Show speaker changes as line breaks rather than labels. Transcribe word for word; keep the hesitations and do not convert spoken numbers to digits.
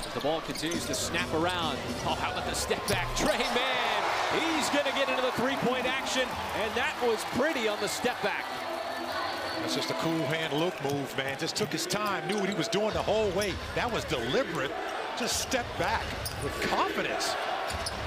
The ball continues to snap around. Oh, how about the step back? Trey Mann, he's going to get into the three-point action, and that was pretty on the step back.
That's just a cool hand look move, man. Just took his time, knew what he was doing the whole way. That was deliberate. Just stepped back with confidence.